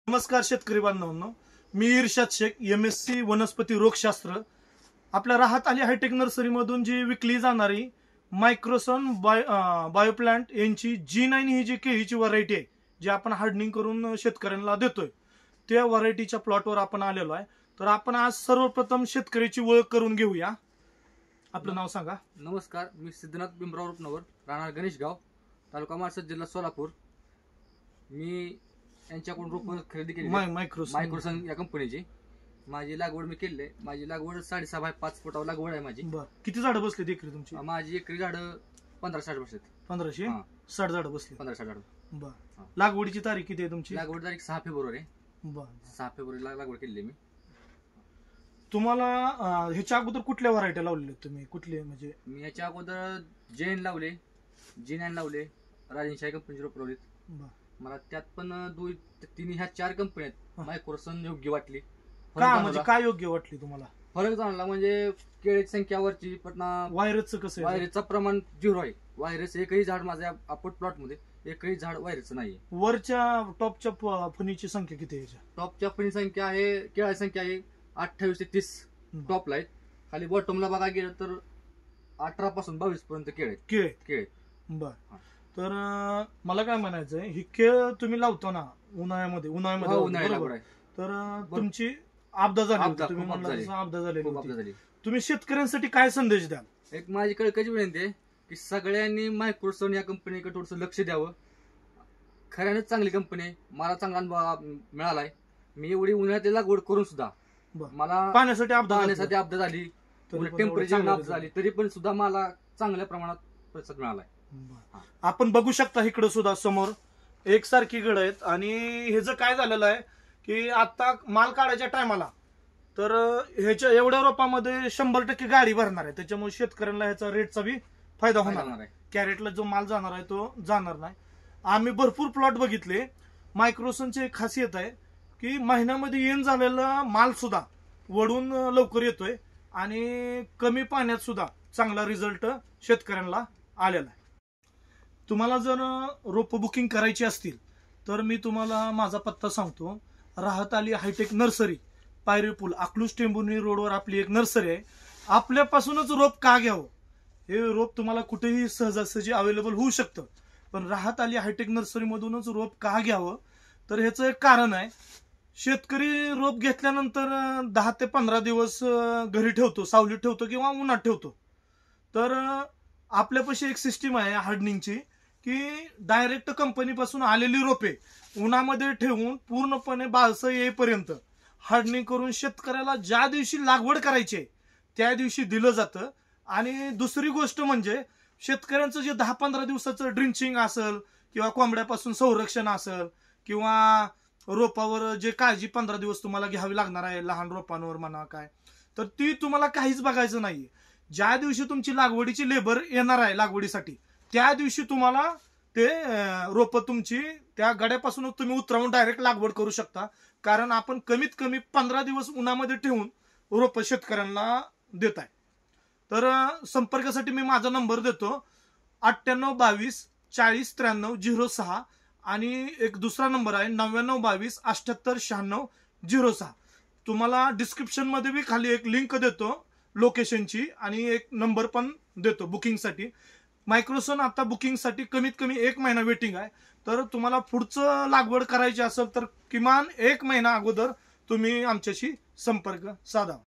नमस्कार शेतकरी बांधवांनो, मी इर्शाद शेख, MSc वनस्पती रोगशास्त्र. आपल्या राहत आली हायटेक नर्सरीमधून जी विकली जाणारी मायक्रोसन बायोप्लांट यांची G9 ही जी केळीची व्हरायटी आहे, जी आपण हार्डनिंग करून शेतकऱ्यांना देतोय, त्या व्हरायटीच्या प्लॉटवर आपण आलेलो आहे. तर आपण आज सर्वप्रथम शेतकऱ्याची ओळख करून घेऊया. आपलं नाव सांगा. नमस्कार, मी सिद्धनाथ भीमराव रुपनवर, राहणार गणेशगाव, तालुका माळसद, जिल्हा सोलापूर. मी यांच्याकडून रोप खरेदी केली मायक्रोसन या कंपनीची. माझी लागवड मी केली. माझी लागवड 6.5 बाय 5 फुटावर लागवड आहे माझी. किती झाडं बसली एकरी तुमची? माझी एकरी झाडं 1560 बसलेत. 1560 झाडं बसली. 1560 झाडं. बरं. लागवडीची तारीख किती आहे तुमची? लागवड तारीख 6 फेब्रुवारी. बरं. 6 फेब्रुवारीला लागवड केली मी. तुम्हाला ह्याच्या अगोदर कुठल्या व्हरायटी लावलेल्या तुम्ही? कुठले म्हणजे? मी याच्या अगोदर जैन लावले, G9 लावले, राजनशाही कंपनीचे रोप लावले. मला त्यात पण तिन्ही ह्या 4 कंपन्या आहेत. मायक्रोसन योग्य वाटली. म्हणजे काय योग्य वाटली तुम्हाला? फरक जाणला म्हणजे केळीची संख्यावरची, पण व्हायरसचं कसं आहे? व्हायरसचं प्रमाण 0 आहे. व्हायरस एकही झाड माझ्या आपट प्लॉट मध्ये एकही झाड व्हायरसचं नाही. वरच्या टॉपच्या फणीची संख्या किती आहे? टॉपच्या फणी संख्या आहे, केळाची संख्या आहे 28 ते 30 टॉपला आहेत. खाली बॉटमला बघा गेलं तर 18 पासून 22 पर्यंत केळ. बर. तर मला काय म्हणायचंय, ही केळ तुम्ही लावतो ना उन्हाळ्यामध्ये बरोबर, तर तुमची आपदा झाली, तुम्ही म्हणला आपदा झाली. तुम्ही शेतकऱ्यांसाठी काय संदेश द्याल? एक माझी कळकळीची विनंती आहे की सगळ्यांनी मायक्रोसन या कंपनीकडे थोडंसं लक्ष द्यावं. खऱ्यानेच चांगली कंपनी आहे. मला चांगला अनुभव मिळालाय. मी एवढी उन्हाळ्यात लागवड करून सुद्धा मला पाण्यासाठी आपदा झाली, टेम्परेचर आपदा झाली, तरी पण सुद्धा मला चांगल्या प्रमाणात प्रतिसाद मिळालाय. आपण बघू शकता इकडे सुद्धा समोर एकसारखी गड आहेत. आणि हे जर काय झालेलं आहे की आता माल काढायच्या टायमाला तर ह्याच्या एवढ्या रोपामध्ये 100% गाडी भरणार आहे. त्याच्यामुळे शेतकऱ्यांना ह्याचा रेटचा बी फायदा होणार आहे. कॅरेटला जो माल जाणार आहे तो जाणार नाही. आम्ही भरपूर प्लॉट बघितले. मायक्रोसनची एक खासियत आहे की महिन्यामध्ये येण झालेला माल सुद्धा वडून लवकर येतोय आणि कमी पाण्यात सुद्धा चांगला रिझल्ट शेतकऱ्यांना आलेला आहे. तुम्हाला जर रोप बुकिंग करायची असतील तर मी तुम्हाला माझा पत्ता सांगतो. राहत आली हायटेक नर्सरी, पायरी पूल, अकलूज टेंभुर्णी रोडवर आपली एक नर्सरी आहे. आपल्यापासूनच रोप का घ्यावं? हे रोप तुम्हाला कुठेही सहजासहजी अवेलेबल होऊ शकतं, पण राहत आली हायटेक नर्सरी मधूनच रोप का घ्यावं? तर ह्याचं एक कारण आहे. शेतकरी रोप घेतल्यानंतर 10 ते 15 दिवस घरी ठेवतो, सावलीत ठेवतो किंवा उन्हात ठेवतो. तर आपल्यापाशी एक सिस्टीम आहे हार्डनिंगची की डायरेक्ट कंपनीपासून आलेली रोपे उन्हामध्ये ठेवून पूर्णपणे बाळसं येईपर्यंत हार्डनिंग करून शेतकऱ्याला ज्या दिवशी लागवड करायची आहे त्या दिवशी दिलं जातं. आणि दुसरी गोष्ट म्हणजे शेतकऱ्यांचं जे 10-15 दिवसाचं ड्रिंचिंग असेल किंवा कोंबड्यापासून संरक्षण असेल किंवा रोपावर जे काळजी 15 दिवस तुम्हाला घ्यावी लागणार आहे, लहान रोपांवर म्हणा काय, तर ती तुम्हाला काहीच बघायचं नाहीये. ज्या दिवशी तुमची लागवडीची लेबर येणार आहे लागवडीसाठी त्या दिवशी तुम्हाला ते रोप तुमची त्या गड्यापासूनच तुम्ही उतरवून डायरेक्ट लागवड करू शकता. कारण आपण कमीत कमी 15 दिवस उन्हामध्ये ठेवून रोप शेतकऱ्यांना देत आहे. तर संपर्कासाठी मी माझा नंबर देतो 9822 40 93 06 आणि एक दुसरा नंबर आहे 9922 78 96 06. तुम्हाला डिस्क्रिप्शन मध्ये बी खाली एक लिंक देतो लोकेशनची आणि एक नंबर पण देतो बुकिंगसाठी. मायक्रोसन आता बुकिंगसाठी कमीत कमी 1 महिना वेटिंग आहे. तर तुम्हाला पुढचं लागवड करायची असेल तर किमान 1 महिना अगोदर तुम्ही आमच्याशी संपर्क साधा.